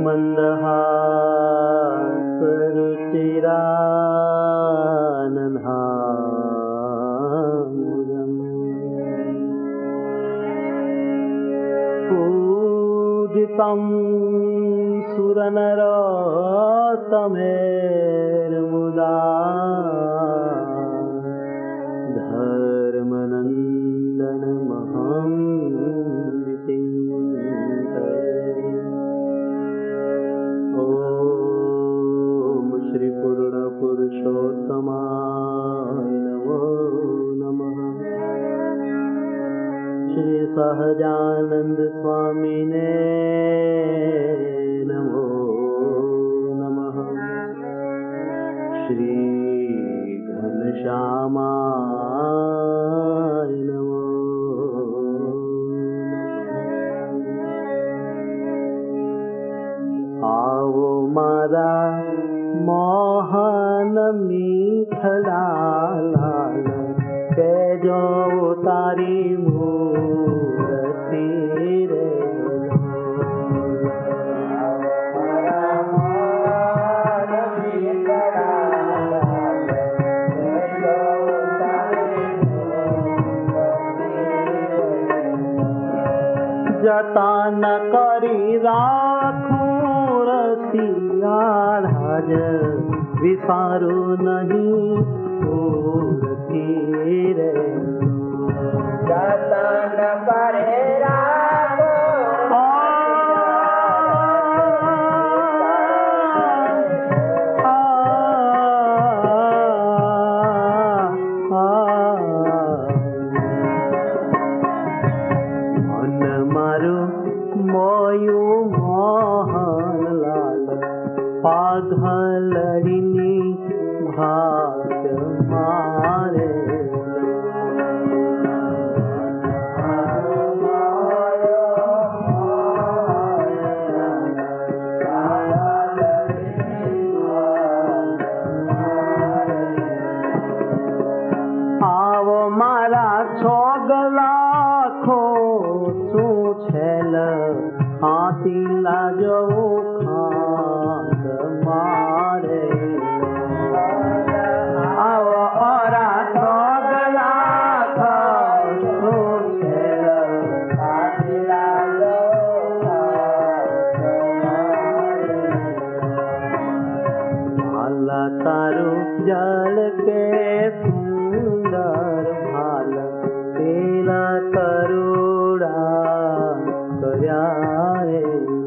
मन्दहासरुचिरानन्दामुदम् पूजितं सुरनरोत्तमेर्मुदा धर्मनन्दनमहं श्री पूर्ण पुरुषोत्तमाय नमो नमः। श्री सहजानंद स्वामिने नमो नमः। श्री घनश्यामाय नमो नमः। आवो मारा मोहन मीठलाल तेजो तारी मूर्ति रे जतन करी राखूं रसियाज विसारू नहीं भूलती रे जतन करे पाघलरिनी भाग मारे आवो मारा छोगला खो सू छेल हाथी लाजो जल के सुंदर भाल तेला तरुड़ा कर्या रे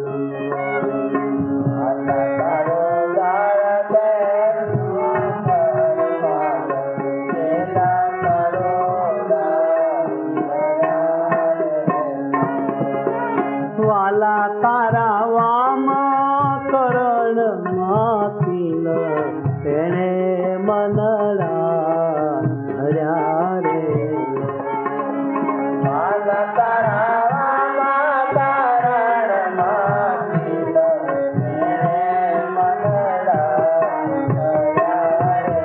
वाला तारा वाम करण मातील तेने मनला हर्या रे वाला तारा वाम करण मातील तेने मनला हर्या रे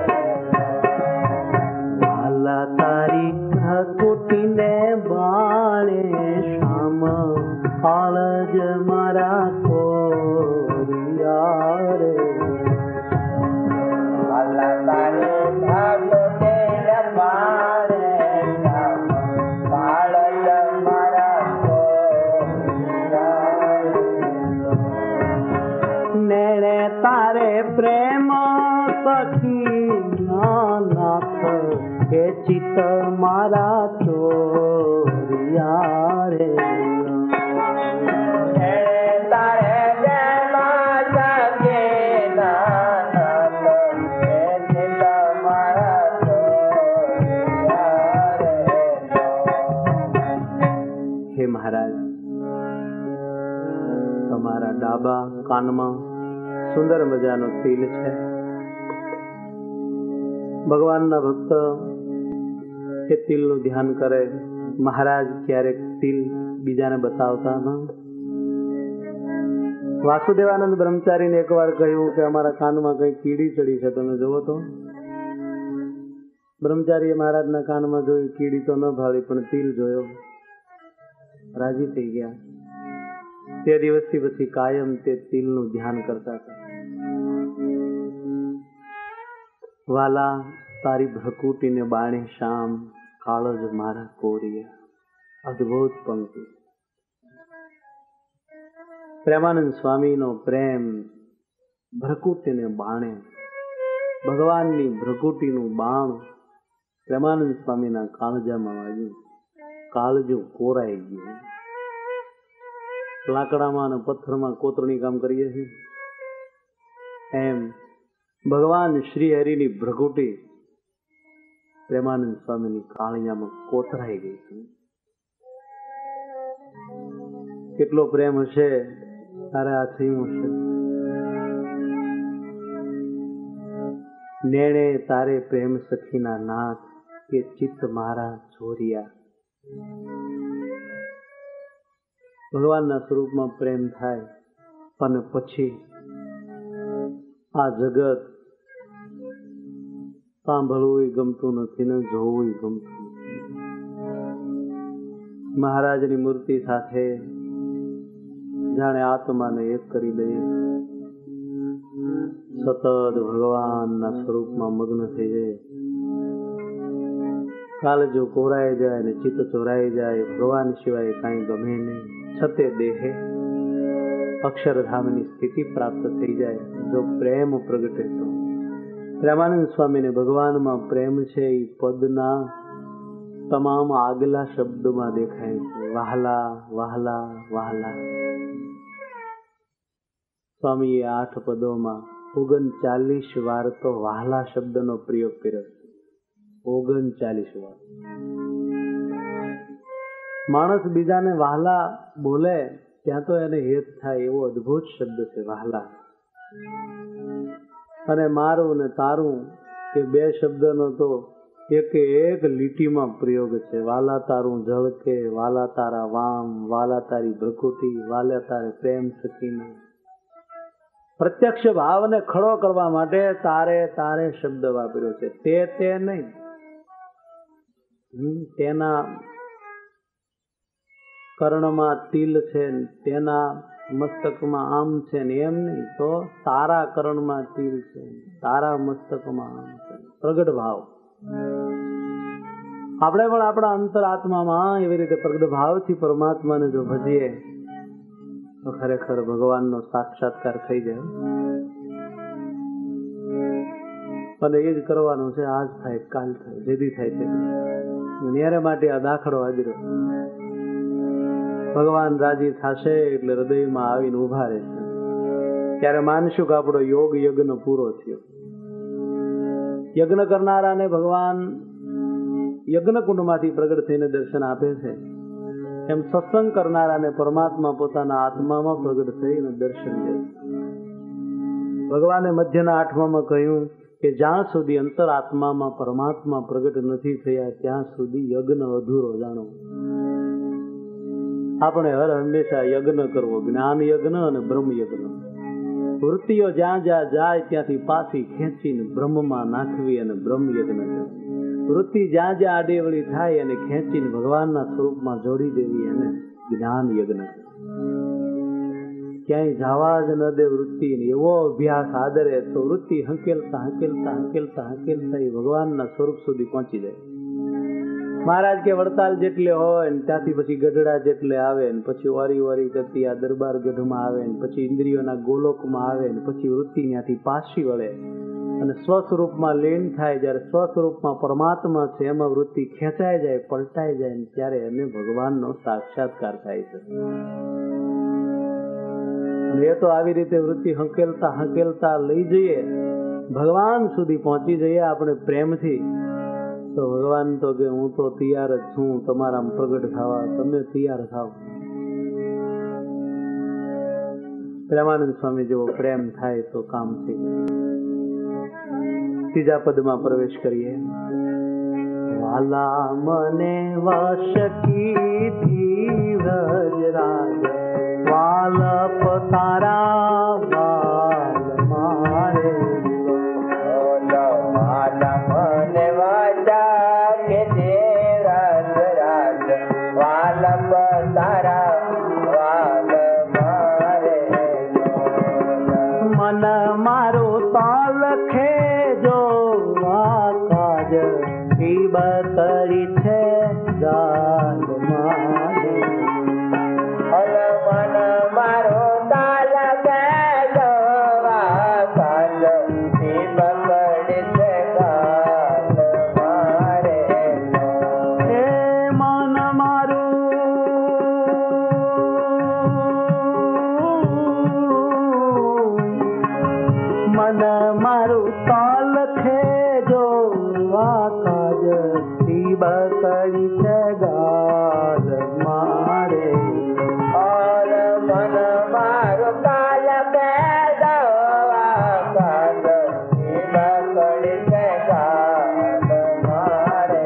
वाला तारी हकुटीने बाळे श्याम कालज मारा कोरिया रे नेड़े तारे प्रेम सखी नाथ के चित मारा चोरिया रे महाराज તમારા ડાબા કાનમાં સુંદર મજાનો તિલ છે. ભગવાનના ભક્ત એ તિલનું ધ્યાન કરે. મહારાજ ક્યારેક તિલ બીજાને બતાવતા ન. વાસુદેવાનંદ બ્રહ્મચારીને એકવાર કહ્યું કે અમારા કાનમાં કઈ કીડી ચડી છે, તમે જોવો તો. બ્રહ્મચારીએ મહારાજના કાનમાં જોયું, કીડી તો ન ભાળી પણ તિલ જોયો, રાજી થઈ ગયા. તે દિવસથી પછી કાયમ તે તિલનું ધ્યાન કરતા હતા. વાલા તારી ભ્રકુટીને બાણે શામ, કાળજ મારા કોરિયા. અદ્ભુત પંક્તિ. પ્રેમાનંદ સ્વામીનો પ્રેમ ભ્રકુટીને બાણે, ભગવાનની ભ્રકુટીનું બાણ પ્રેમાનંદ સ્વામીના કાળજામાં વાગ્યું. કાળજું કોરાઈ ગયું. લાકડામાં અને પથ્થરમાં કોતરણી કામ કરીએ છીએ એમ ભગવાન શ્રી હરિની ભ્રકુટી પ્રેમાનંદ સ્વામીની કાળિયામાં કોતરાઈ ગઈ. કેટલો પ્રેમ હશે તારે આ થયું હશે. નેણે તારે પ્રેમ સખીના નાથ, કે ચિત્ત મારા જોરિયા. ભગવાનના સ્વરૂપમાં પ્રેમ થાય અને પછી આ જગત સાંભળવું ગમતું નથી ને જોવું ગમતું નથી. મહારાજની મૂર્તિ સાથે જાણે આત્માને એક કરી દઈએ, સતત ભગવાનના સ્વરૂપમાં મગ્ન થઈ જાય. કાળજો કોરાઈ જાય ને ચિત્ત ચોરાઈ જાય. ભગવાન સિવાય કાંઈ ગમે નહીં. છતે દેહે અક્ષરધામની સ્થિતિ પ્રાપ્ત થઈ જાય જો પ્રેમ પ્રગટે તો. પ્રેમાનંદ સ્વામીને ભગવાનમાં પ્રેમ છે એ પદના તમામ આગલા શબ્દોમાં દેખાય છે. વહાલા વહાલા વહાલા. સ્વામીએ 8 પદોમાં 39 વાર તો વહાલા શબ્દનો પ્રયોગ કર્યો છે. 39 વાર. માણસ બીજાને વહાલા બોલે ત્યાં તો એને હેત થાય એવો અદ્ભુત શબ્દ છે વહાલા. અને મારું ને તારું એ 2 શબ્દનો તો એક લીટીમાં પ્રયોગ છે. વાલા તારું ઝળકે, વાલા તારા વામ, વાલા તારી ભ્રકુટી, વાલા તારે પ્રેમ સખીને. પ્રત્યક્ષ ભાવને ખડો કરવા માટે તારે તારે શબ્દ વાપર્યો છે. તે નહીં. તેના કર્ણમાં તિલ છે, તેના મસ્તકમાં આમ છે ને એમ નહીં. તો તારા કર્ણમાં તિલ છે, તારા મસ્તકમાં આમ છે. પ્રગટ ભાવ. આપણે પણ આપણા અંતરાત્મામાં એવી રીતે પ્રગટ ભાવથી પરમાત્માને જો ભજીએ તો ખરેખર ભગવાનનો સાક્ષાત્કાર થઈ જાય. અને એ જ કરવાનું છે. આજ થાય, કાલ થાય, જેદી થાય તે. ન્યારે માટે આ દાખલો હાજરો. ભગવાન રાજી થશે એટલે હૃદયમાં આવીને ઉભા રહેશે. ત્યારે માનશું કે આપણો યોગ યજ્ઞ પૂરો થયો. યજ્ઞ કરનારાને ભગવાન યજ્ઞ કુંડમાંથી પ્રગટ થઈને દર્શન આપે છે. એમ સત્સંગ કરનારાને પરમાત્મા પોતાના આત્મામાં પ્રગટ થઈને દર્શન દે. ભગવાને મધ્યના 8માં કહ્યું કે જ્યાં સુધી અંતરાત્મામાં પરમાત્મા પ્રગટ નથી થયા ત્યાં સુધી યજ્ઞ અધૂરો જાણો. આપણે હર હંમેશા યજ્ઞ કરવો, જ્ઞાન યજ્ઞ અને બ્રહ્મ યજ્ઞ. વૃત્તિઓ જ્યાં જ્યાં જાય ત્યાંથી પાછી ખેંચીને બ્રહ્મમાં નાખવી અને બ્રહ્મ યજ્ઞ કરવી. વૃત્તિ જ્યાં જ્યાં આડેવળી થાય અને ખેંચીને ભગવાનના સ્વરૂપમાં જોડી દેવી અને જ્ઞાન યજ્ઞ. ક્યાંય જવા જ ન દે વૃત્તિ. એવો અભ્યાસ આદરે તો વૃત્તિ હંકેલતા હંકેલતા હંકેલતા હંકેલતા એ ભગવાનના સ્વરૂપ સુધી પહોંચી જાય. મહારાજ કે વડતાલ જેટલે હોય ને ત્યાંથી પછી ગઢડા જેટલે આવે ને પછી ઓરી ઓરી કરતી આ દરબાર ગઢમાં આવે ને પછી ઇન્દ્રિયોના ગોલોકમાં આવે ને પછી વૃત્તિ ત્યાંથી પાછી વળે અને સ્વસ્વરૂપમાં લીન થાય. જ્યારે સ્વસ્વરૂપમાં પરમાત્મા છે એમાં વૃત્તિ ખેંચાઈ જાય, પલટાઈ જાય ને ત્યારે એને ભગવાનનો સાક્ષાત્કાર થાય છે. એ તો આવી રીતે વૃત્તિ હંકેલતા હંકેલતા લઈ જઈએ, ભગવાન સુધી પહોંચી જઈએ આપણે પ્રેમથી. તો ભગવાન તો કે હું તો તૈયાર જ છું તમારા પ્રગટ થવા, તમે તૈયાર થાવ. પ્રેમાનંદ સ્વામી જેવો પ્રેમ થાય તો કામ થઈ. 3જા પદમાં પ્રવેશ કરીએ. વાલા મને વશ કીધી વ્રજરાજ, વાલ પતારા વાલ મારે. તલખે જોવા કાજ ટીબકડી છે ગાલ મારે और मन मारो काल पैदा काल बकड़ी से गाल मारे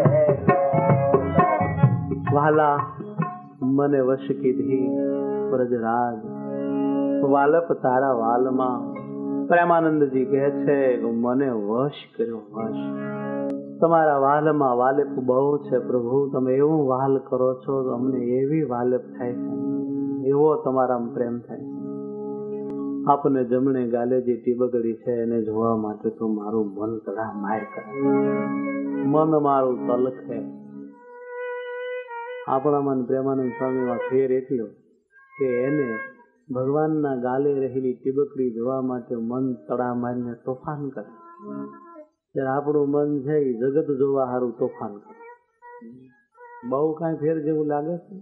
વાલા મને વશ કીધી વ્રજરાજ વાલપ તારા વાલમાં પ્રેમાનંદજી કહે છે મને વશ કર્યો વશ તમારા વાલમાં વાલેપ બહુ છે પ્રભુ તમે એવું વાલ કરો છો તો અમને એવી વાલેપ થાય છે એવો તમારામાં પ્રેમ થાય છે આપને જમણે ગાલે જે ટીબકડી છે એને જોવા માટે તો મારું મન તડા માર કરે મન મારું તલખે આપણામાં પ્રેમાનંદ સ્વામીમાં ફેર એટલો કે એને ભગવાનના ગાલે રહેલી ટીબકડી જોવા માટે મન તડા મારીને તોફાન કરે ત્યારે આપણું મન છે એ જગત જોવા સારું તોફાન કરે બહુ કાંઈ ફેર જેવું લાગે છે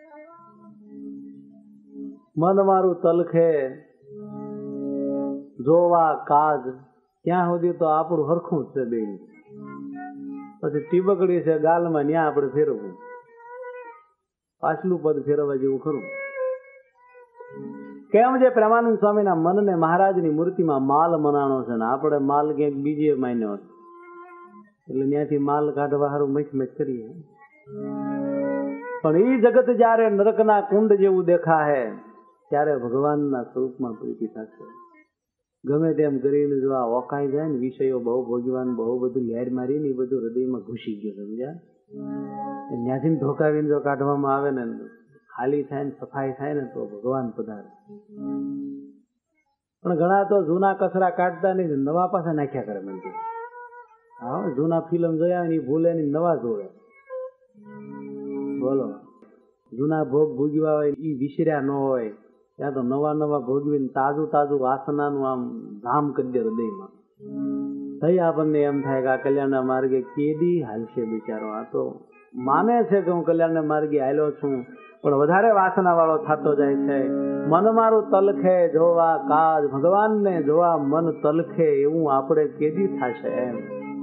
મન મારું તલખે જોવા કાજ ત્યાં સુધી તો આપણું હરખું જ છે બેન પછી ટીબકડી છે ગાલમાં ત્યાં આપણે ફેરવવું પાછલું પદ ફેરવવા જેવું ખરું કેમ જે પ્રેમાનંદ સ્વામીના મનને મહારાજની મૂર્તિમાં માલ મનાણો છે ને આપણે માલ ક્યાંક બીજે માન્યો હતો એટલે ત્યાંથી માલ કાઢવા સારું મચ કરીએ પણ એ જગત જયારે નરકના કુંડ જેવું દેખાય ત્યારે ભગવાનના સ્વરૂપમાં પ્રીતિ થશે ગમે તેમ કરીને જો આ ઓકાઈ જાય ને વિષયો બહુ ભોગવાન બહુ બધું લેર મારીને એ બધું હૃદયમાં ઘૂસી ગયું સમજ્યા ત્યાંથી ધોકાવીને જો કાઢવામાં આવે ને ખાલી થાય ને સફાઈ થાય ને તો ભગવાન પધારે પણ ઘણા તો જૂના કચરા કાઢતા નહીં નવા પાસે નાખ્યા કરે મને હા જૂના ફિલ્મ જોયા ને ભૂલે ને નવા જોવે બોલો જૂના ભોગ ભોગવ્યા હોય એ વિસર્યા ન હોય ત્યાં તો નવા નવા ભોગવીને તાજું તાજું વાસનાનું આમ ધામ કરી દે હૃદયમાં થઈ આપણને એમ થાય કે આ કલ્યાણના માર્ગે કેદી હાલશે બિચારો આ તો માને છે કે હું કલ્યાણના માર્ગે હાલ્યો છું પણ વધારે વાસના વાળો થતો જાય છે મન મારું તલખે જોવા કાજ ભગવાનને જોવા મન તલખે એવું આપણે કેદી થશે એમ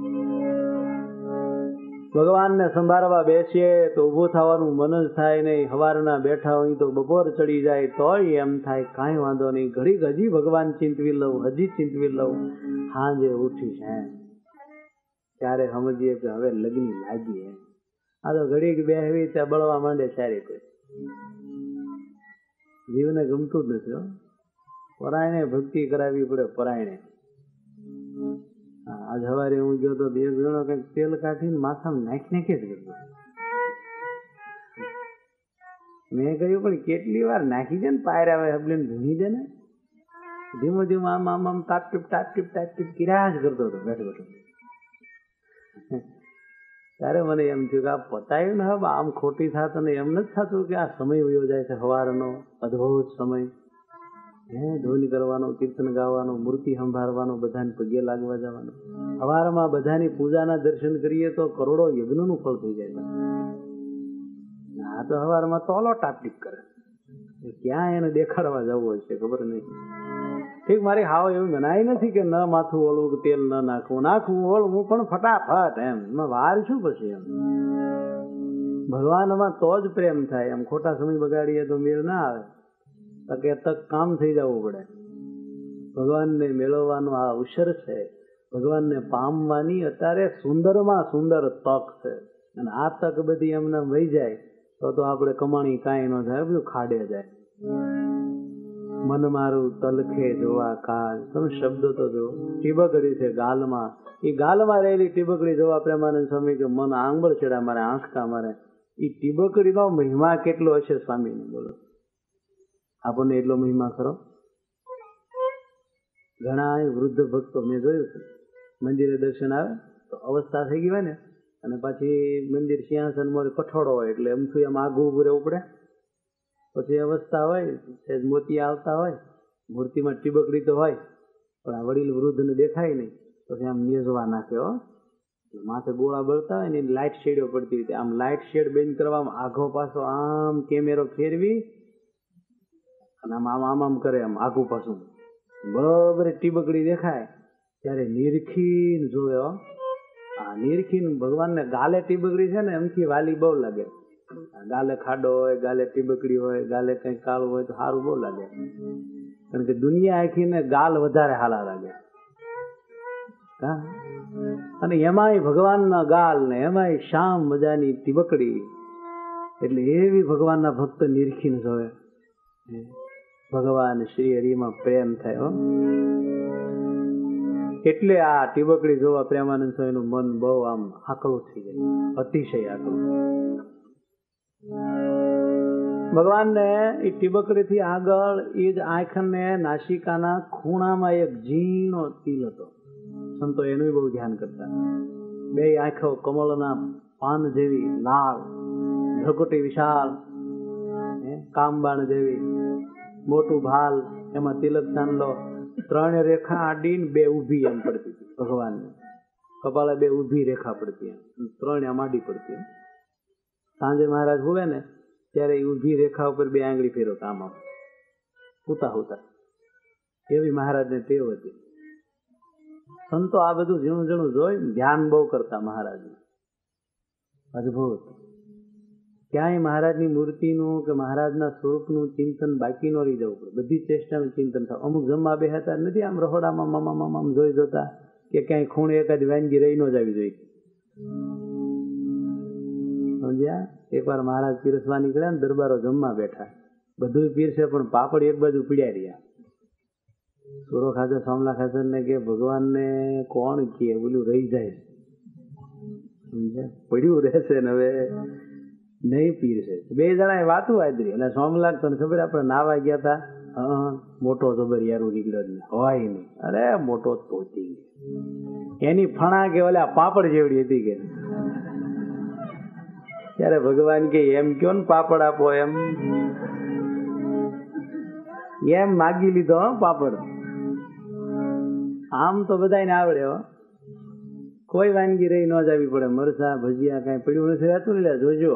ભગવાનને સંભાળવા બેસીએ તો ઊભું થવાનું મન જ થાય નહીં સવારના બેઠા હોય તો બપોર ચડી જાય તોય એમ થાય કાંઈ વાંધો નહીં ઘડીક હજી ભગવાન ચિંતવી લઉં હજી ચિંતવી લઉં સાંજે ઉઠીશ એમ ત્યારે સમજીએ કે હવે લગ્ન લાગી એમ આ તો ઘડીક બેહવી ત્યાં બળવા માંડે સારી કોઈ જીવને ગમતું જ નથી પરાયણે ભક્તિ કરાવવી પડે પરાયણે આજ સવારે હું ગયો તો એક જણો કઈક તેલ કાઢીને માથામાં નાખી જ ગયો મેં કહ્યું પણ કેટલી વાર નાખી દે ને પાયરા આવે હબલીને ભૂની દે ને ધીમો ધીમો આમ આમ આમ તાપટીપ કિરાજ કરતો હતો બેઠો બેઠો ત્યારે મને એમ થયું કે આ પતાયું ને હવે આમ ખોટી થાત અને એમ નથી થતું કે આ સમય વયો જાય છે સવારનો અદભુત સમય ધોની કરવાનો કીર્તન ગાવાનો મૂર્તિ સંભાળવાનો બધાને પગે લાગવા જવાનો સવારમાં બધાની પૂજાના દર્શન કરીએ તો કરોડો યજ્ઞનું ફળ થઈ જાય આ તો સવારમાં તોલો ટાપટીપ કરે ક્યાં એને દેખાડવા જવું હોય છે ખબર નહીં ઠીક મારી હાવ એવું મનાય નથી કે ન માથું ઓળવું કે તેલ ન નાખવું ઓળવું પણ ફટાફટ એમ વાર શું પછી એમ ભગવાનમાં તો જ પ્રેમ થાય એમ ખોટા સમય બગાડીએ તો મેળ ના આવે તકે તક કામ થઈ જવું પડે ભગવાનને મેળવવાનો આ અવસર છે ભગવાનને પામવાની અત્યારે સુંદરમાં સુંદર તક છે અને આ તક બધી એમને વહી જાય તો આપણે કમાણી કાંઈ ન થાય બધું ખાડે જાય મન મારું તલખે જોવા કાજ તમે શબ્દો તો જો ટીબકડી છે ગાલમાં એ ગાલમાં રહેલી ટીબકડી જોવા પ્રેમાનંદ સ્વામી કે મન આંગળ છેડા મારે આંખકા મારે એ ટીબકડીનો મહિમા કેટલો હશે સ્વામીને બોલો આપણને એટલો મહિમા ખરો ઘણા વૃદ્ધ ભક્તો મેં જોયું છે મંદિરે દર્શન આવે તો અવસ્થા થઈ ગઈ હોય ને અને પછી મંદિર સિંહાસન મળે કઠોળો હોય એટલે એમ થયું એમ આગું ઉભું રહેવું પડે પછી અવસ્થા હોય મોતી આવતા હોય મૂર્તિમાં ટીબકડી તો હોય પણ આ વડીલ વૃદ્ધને દેખાય નહીં પછી આમ નેજવા નાખે હો માથે ગોળા બળતા હોય ને એની લાઇટ શેડો પડતી હોય આમ લાઇટ શેડ બંધ કરવામાં આઘો પાછો આમ કેમેરો ફેરવી અને આમ આમ આમ આમ કરે આમ આઘું પાછું બરાબર ટીબકડી દેખાય ત્યારે નિરખીને જોયો. આ નિરખીને ભગવાનને ગાલે ટીબકડી છે ને એમથી વાલી બહુ લાગે. ગાલે ખાડો હોય, ગાલે ટીબકડી હોય, ગાલે કંઈક કાળું હોય તો સારું બહુ લાગે. કારણ કે દુનિયા આખીને ગાલ વધારે હાલા લાગે. હા, અને એમાંય ભગવાનના ગાલ ને એમાંય શામ મજાની ટીબકડી, એટલે એવી ભગવાનના ભક્ત નિરખીને જોવે. ભગવાન શ્રી હરિમાં પ્રેમ થાય. એટલે આ ટીબકડી જોવા પ્રેમાનંદ સ્વામીનું મન બહુ આમ આકળું થઈ જાય, અતિશય આકળું. ભગવાનને એ ટીબકડી થી આગળ એ જ આંખને નાસિકાના ખૂણામાં એક ઝીણો તિલ હતો. સંતો એનું બહુ ધ્યાન કરતા. બે આંખો કમળના પાન જેવી લાલ, ભ્રુકુટી વિશાળ, કામબાણ જેવી, મોટું ભાલ, એમાં તિલક ચાંદલો, 3 રેખા આડી ને 2 ઊભી એમ પડતી હતી. ભગવાનને કપાળે 2 ઊભી રેખા પડતી, એમ 3 આમ આડી પડતી. સાંજે મહારાજ હુવે ને ત્યારે એ ઊભી રેખા ઉપર 2 આંગળી ફેરવતા, આમ હુતા હુતા. એવી મહારાજને ટેવ હતી. સંતો આ બધું ઝીણું ઝીણું જોઈ ધ્યાન બહુ કરતા મહારાજનું. અદભુત. ક્યાંય મહારાજની મૂર્તિનું કે મહારાજના સ્વરૂપનું ચિંતન બાકી ન રહી જવું પડે. બધી ચેષ્ટાનું ચિંતન થાય. અમુક જમવા બેહતા નથી આમ રહોડામાં મામા આમ જોઈ જોતા, કે ક્યાંય ખૂણે એકાદ વાનગી રહી ન જવી જોઈએ. સમજ્યા? એકવાર મહારાજ પીરસવા નીકળ્યા ને દરબારો જમવા બેઠા, બધું પીરસે પણ પાપડ એક બાજુ પીડ્યા રહ્યા. સુરો ખાતે સોમલા ખાતર ને કે ભગવાનને કોણ કહે, બોલું રહી જાય. સમજ્યા? પડ્યું રહેશે ને હવે નહીં પીરશે. 2 જણા વાતું આદરી. એટલે સોમલાલ તને ખબર આપણે નાવા ગયા હતા, મોટો જબર યારું નીકળ્યો હોય નહીં. અરે મોટો તોતી, એની ફણા કે ઓલા પાપડ જેવડી હતી કે. ત્યારે ભગવાન કે એમ કયો ને પાપડ આપો, એમ માગી લીધો પાપડ. આમ તો બધાને આવડે હો, કોઈ વાનગી રહી ન જવી પડે. મરચા ભજીયા કઈ પડ્યું નથી રહેતું ને, જોજો.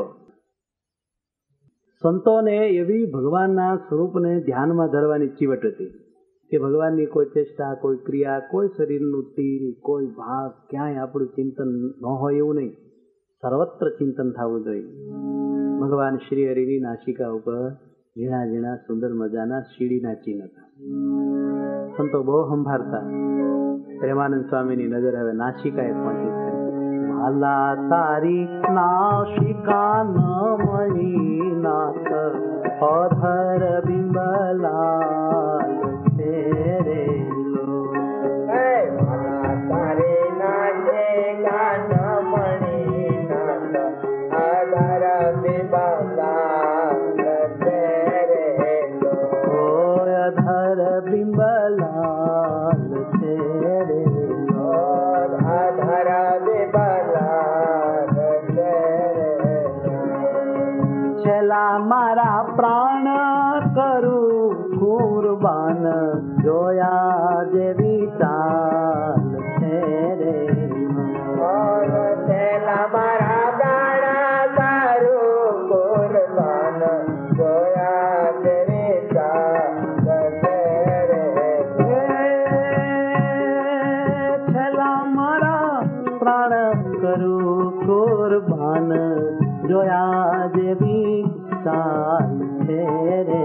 સંતોને એવી ભગવાનના સ્વરૂપને ધ્યાનમાં ધરવાની ચીવટ હતી કે ભગવાનની કોઈ ચેષ્ટા, કોઈ ક્રિયા, કોઈ શરીરનું તિલ, કોઈ ભાગ, ક્યાંય આપણું ચિંતન ન હોય એવું નહીં. સર્વત્ર ચિંતન થવું જોઈએ. ભગવાન શ્રી હરિની નાસિકા ઉપર ઝીણા ઝીણા સુંદર મજાના શીડીના ચિહ્ન હતા. સંતો બહુ સંભાળતા. પ્રેમાનંદ સ્વામીની નજર હવે નાસિકાએ પહોંચી છે. માલા તારી નાસિકા નમણી નાથ અધર બિંબલાલ તેરે લો. માલા તારી નાસિકા નમણી નાથ અધર બિંબલાલ તેરે લો. અધર બિંબલાલ તેરે લો. અધર બિંબલાલ તેરે લો. છેલ્લા મારા પ્રાણ કરું કુરબાન, જોયા જેવી ચાલ છે રે. છેલ્લા મારા પ્રાણ તારું કુરબાન, જોયા જેવી ચાલ છે રે. છેલ્લા મારા પ્રાણ કરું કુરબાન, જોયા જેવી ચાલ છે રે.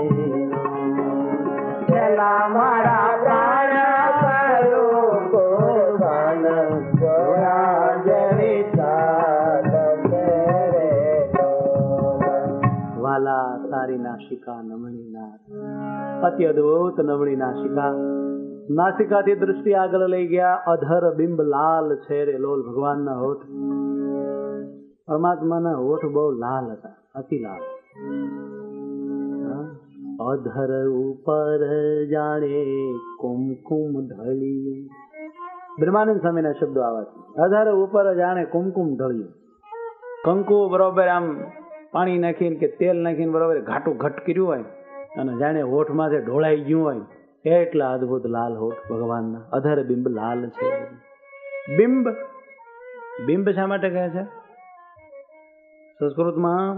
છેલ્લા મારા પ્રાણ કરું કુરબાન, જોયા જેવી ચાલ છે રે. વાલા તારી નાસિકા નમણી નાથ, અતિ અદભુત નમણી નાસિકા. નાસિકાથી દૃષ્ટિ આગળ લઈ ગયા. અધર બિંબ લાલ છે રે લોલ. ભગવાનના હોઠ, પરમાત્માના હોઠ બહુ લાલ હતા, અતિ લાલ. અધર ઉપર જાણે કુમકુમ ઢળ્યું. બ્રહ્માનંદ સ્વામીના શબ્દો આવા છે. અધર ઉપર જાણે કુમકુમ ઢળ્યું. કંકુ બરોબર આમ પાણી નાખીને કે તેલ નાખીને બરોબર ઘાટું ઘટ કર્યું હોય અને જાણે હોઠમાંથી ઢોળાઈ ગયું હોય, એટલા અદભુત લાલ હોઠ ભગવાનના. અધર બિંબ લાલ છે. બિંબ, બિંબ શા માટે કહે છે? સંસ્કૃતમાં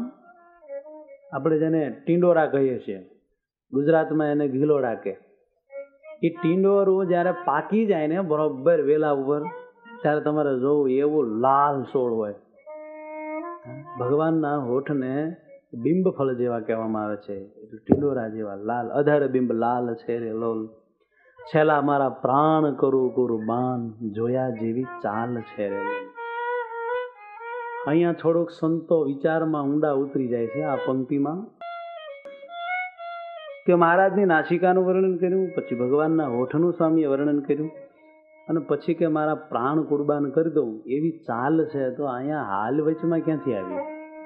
આપણે જેને ટીંડોરા કહીએ છીએ, ગુજરાતમાં એને ગિલોડા કે. એ ટીંડોરું જ્યારે પાકી જાય ને બરોબર વેલા ઉપર, ત્યારે તમારે જોવું એવું લાલ છોડ હોય. ભગવાનના હોઠને બિંબ ફળ જેવા કહેવામાં આવે છે, ટીંડોરા જેવા લાલ, અધર બિંબ લાલ છે રે લોલ. છેલ્લા મારા પ્રાણ કરું કુરબાન, જોયા જેવી ચાલ છે રે લોલ. અહીંયા થોડુંક સંતો વિચારમાં ઊંડા ઉતરી જાય છે આ પંક્તિમાં, કે મહારાજની નાસિકાનું વર્ણન કર્યું, પછી ભગવાનના હોઠનું સ્વામીએ વર્ણન કર્યું, અને પછી કે મારા પ્રાણ કુરબાન કરી દઉં એવી ચાલ છે. તો અહીંયા હાલ વચમાં ક્યાંથી આવી?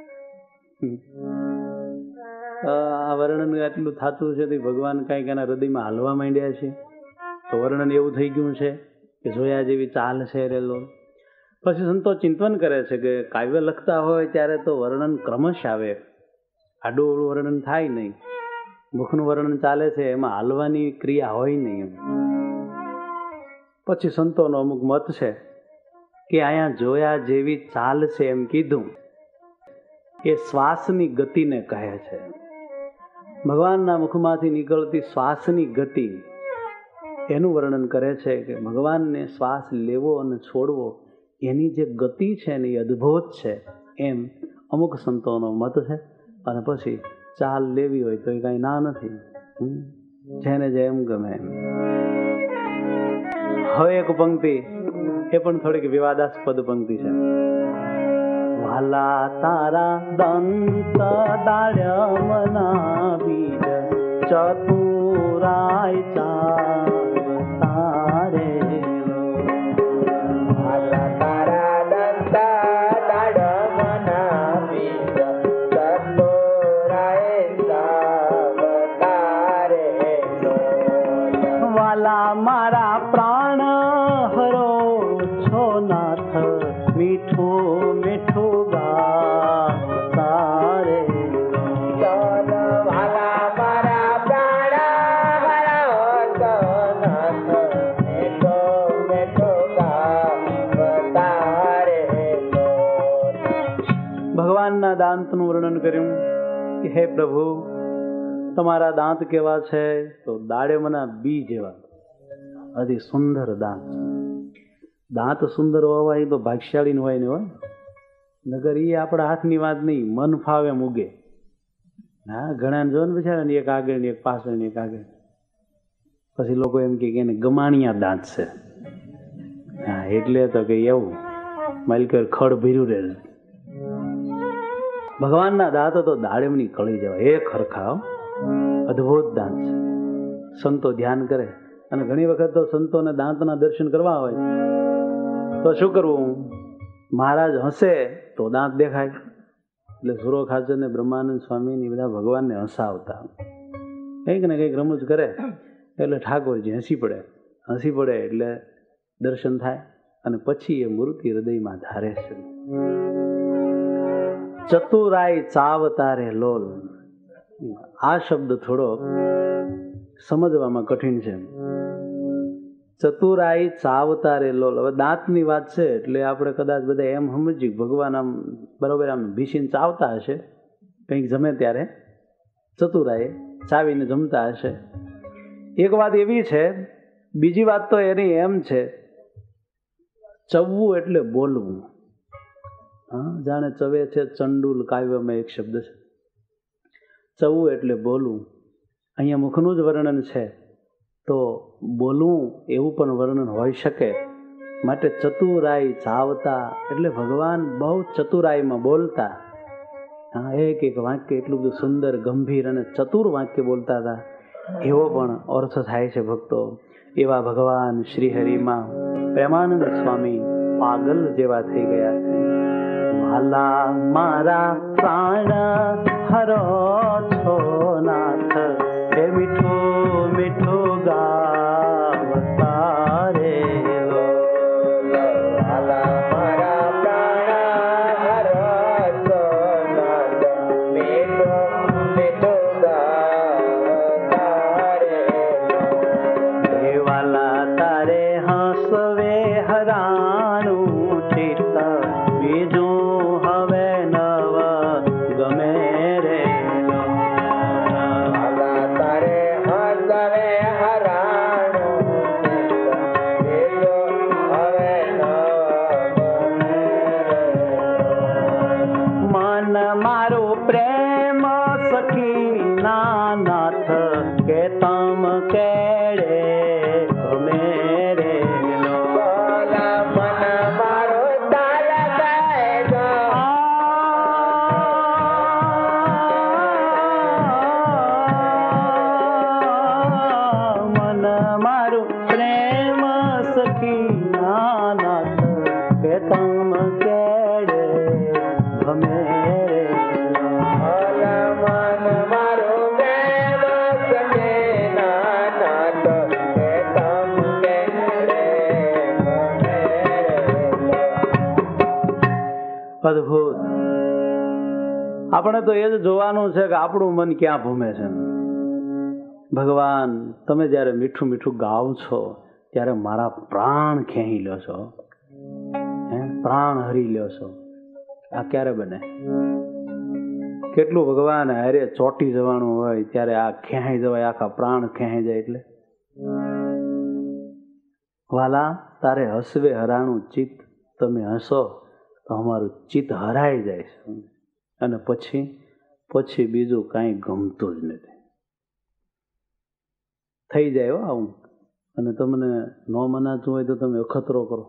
આ વર્ણન આટલું થતું છે તો ભગવાન કાંઈક એના હૃદયમાં હાલવા માંડ્યા છે, તો વર્ણન એવું થઈ ગયું છે કે જોયા જેવી ચાલ છે રેલો. પછી સંતો ચિંતન કરે છે કે કાવ્ય લખતા હોય ત્યારે તો વર્ણન ક્રમશ આવે, આડું વર્ણન થાય નહીં. મુખનું વર્ણન ચાલે છે એમાં હાલવાની ક્રિયા હોય નહીં. પછી સંતોનો અમુક મત છે કે અહીંયા જોયા જેવી ચાલ છે એમ કીધું એ શ્વાસની ગતિને કહે છે. ભગવાનના મુખમાંથી નીકળતી શ્વાસની ગતિ એનું વર્ણન કરે છે કે ભગવાનને શ્વાસ લેવો અને છોડવો એની જે ગતિ છે ને એ અદ્ભુત છે, એમ અમુક સંતોનો મત છે. અને પછી ચાલ લેવી હોય તો એ કાંઈ ના નથી, જેને જેમ ગમે એમ. હવે એક પંક્તિ એ પણ થોડીક વિવાદાસ્પદ પંક્તિ છે. વાલા તારા દંત દાડ્યમના બીજ ચતુરાય ચાવતારે. વાલા તારા દંત દાડ્યમના બીજ ચતુરાય ચાવતારે. વાલા મારા પ્રાણ હરો છો નાથ, મીઠું મીઠું ગાવતારે. વાલા મારા પ્રાણ હરો છો નાથ, મીઠું મીઠું ગાવતારે. ભગવાનના દાંતનું વર્ણન કર્યું કે હે પ્રભુ તમારા દાંત કેવા છે? તો દાડેમના બી જેવા અતિ સુંદર દાંત. દાંત સુંદર હોવા એ તો ભાગ્યશાળી હોય ને હોય, નગર એ આપણા હાથની વાત નહીં, મન ફાવે મૂગે. હા, ઘણા જો ને બિચારા ને એક આગળ ને એક પાછળ ને એક આગળ, પછી લોકો એમ કે એને ગમાણિયા દાંત છે. હા, એટલે તો કે એવું માલિકર ખડ ભર્યું રહે. ભગવાનના દાંત તો દાડેમની કળી જેવા એક ખરખા, અદ્ભુત દાંત છે. સંતો ધ્યાન કરે, અને ઘણી વખત તો સંતોને દાંતના દર્શન કરવા હોય તો શું કરવું? મહારાજ હસે તો દાંત દેખાય, એટલે સુરો ખાચર ને બ્રહ્માનંદ સ્વામી બધા ભગવાનને હસાવતા. કંઈક ને કંઈક રમૂજ કરે એટલે ઠાકોરજી હસી પડે એટલે દર્શન થાય, અને પછી એ મૂર્તિ હૃદયમાં ધારે છે. ચતુરાય ચાવતારે લોલ, આ શબ્દ થોડો સમજવામાં કઠિન છે. ચતુરાઈ ચાવતારે લોલ, હવે દાંતની વાત છે એટલે આપણે કદાચ બધા એમ સમજીએ ભગવાન આમ બરોબર આમ ભીસીને ચાવતા હશે, કંઈક જમે ત્યારે ચતુરાઈ ચાવીને જમતા હશે. એક વાત એવી છે. બીજી વાત તો એની એમ છે, ચવવું એટલે બોલવું. હા, જાણે ચવે છે ચંડુલ કાવ્યમાં એક શબ્દ છે, ચવવું એટલે બોલવું. અહીંયા મુખનું જ વર્ણન છે તો બોલવું એવું પણ વર્ણન હોઈ શકે. માટે ચતુરાઈ ચાવતા એટલે ભગવાન બહુ ચતુરાઈમાં બોલતા. હા, એક એક વાક્ય એટલું બધું સુંદર, ગંભીર અને ચતુર વાક્ય બોલતા હતા, એવો પણ અર્થ થાય છે ભક્તો. એવા ભગવાન શ્રીહરિમાં પ્રેમાનંદ સ્વામી પાગલ જેવા થઈ ગયા છે. વાલા મારા પ્રાણ હરો છો નાથ, હે મીઠું મીઠું ગાવતારે. વાલા મારા પ્રાણ હરો છો નાથ, મીઠું મીઠું ગાવતારે. હે વાલા તારે હસવે હરાણું ચિત્ત, બીજું હવે નવ ગમે રે. નાથ કે તમ કેડે ભમે રે લો. બોલા મન મારું તાલ બેજો. મન મારું પ્રેમ સખી નાથ કે તમ કેડે ભમે રે લો. બોલા મન મારું પ્રેમ સખે નાથ કે તમ કેડે ભમે રે. અદભુત. આપણે તો એ જ જોવાનું છે કે આપણું મન ક્યાં ભૂમે છે. ભગવાન, તમે જ્યારે મીઠું મીઠું ગાવ છો ત્યારે મારા પ્રાણ ખેંચી લો છો, પ્રાણ હરી લ્યો છો. આ ક્યારે બને? કેટલું ભગવાન હારે ચોટી જવાનું હોય ત્યારે આ ખેંચાઈ જવાય, આખા પ્રાણ ખેંચાઈ જાય. એટલે વાલા, તારે હસવે હરાણું ચિત્ત, તમે હસો તો અમારું ચિત્ત હરાઈ જાય છે, અને પછી બીજું કાંઈ ગમતું જ નથી. થઈ જાય હો આવું. અને તમને ન મનાતું હોય તો તમે અખતરો કરો.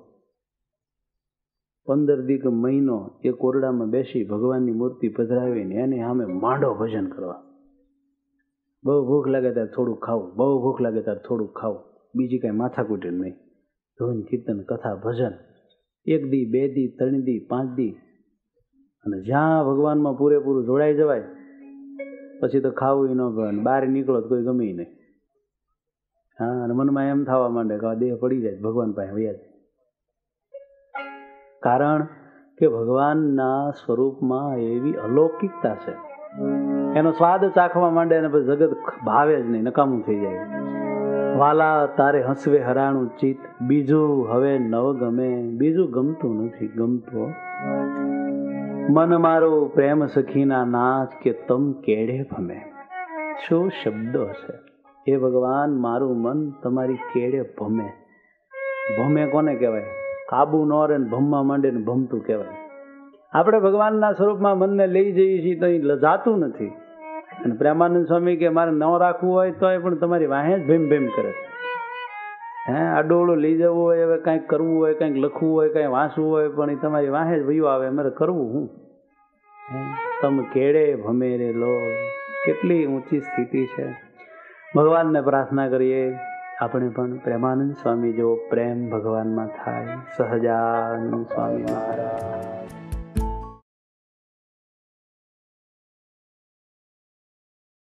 15 દી કે મહિનો એ કોરડામાં બેસી ભગવાનની મૂર્તિ પધરાવીને એની સામે માંડો ભજન કરવા. બહુ ભૂખ લાગે ત્યારે થોડું ખાવું, બહુ ભૂખ લાગે ત્યારે થોડું ખાવું, બીજી કાંઈ માથાકૂટ નહીં. ધૂન, કીર્તન, કથા, ભજન 1 દી, 2 દી, 3 દી, 5 દી, અને જ્યાં ભગવાનમાં પૂરેપૂરું જોડાઈ જવાય પછી તો ખાવું ન ભાવે. બહાર નીકળો તો કોઈ ગમે નહીં. હા, અને મનમાં એમ થવા માંડે કે આ દેહ પડી જાય, ભગવાન પાસે વયા જાય. કારણ કે ભગવાનના સ્વરૂપમાં એવી અલૌકિકતા છે, એનો સ્વાદ ચાખવા માંડે અને પછી જગત ભાવે જ નહીં, નકામું થઈ જાય. વાલા, તારે હસવે હરાણું ચિત્ત, બીજું હવે નવ ગમે, બીજું ગમતું નથી, ગમતું. મન મારું પ્રેમ સખીના નાથ કે તમ કેડે ભમે. શું શબ્દો છે એ ભગવાન! મારું મન તમારી કેડે ભમે. ભમે કોને કહેવાય? કાબુ ન રહે ને ભમવા માંડે ને ભમતું કહેવાય. આપણે ભગવાનના સ્વરૂપમાં મનને લઈ જઈએ છીએ તો અહીં જાતું નથી. અને પ્રેમાનંદ સ્વામી કે મારે ન રાખવું હોય તો પણ તમારી વાહે જ ભેમ ભેમ કરે. આડોળું લઈ જવું હોય, હવે કાંઈક કરવું હોય, કાંઈક લખવું હોય, કાંઈ વાંચવું હોય, પણ એ તમારી વાહે જ વયું આવે. મારે કરવું હું? તમ કેડે ભમે રે લો. કેટલી ઊંચી સ્થિતિ છે. ભગવાનને પ્રાર્થના કરીએ આપણે પણ પ્રેમાનંદ સ્વામી જેવો પ્રેમ ભગવાનમાં થાય. સહજાનંદ સ્વામી મહારાજ.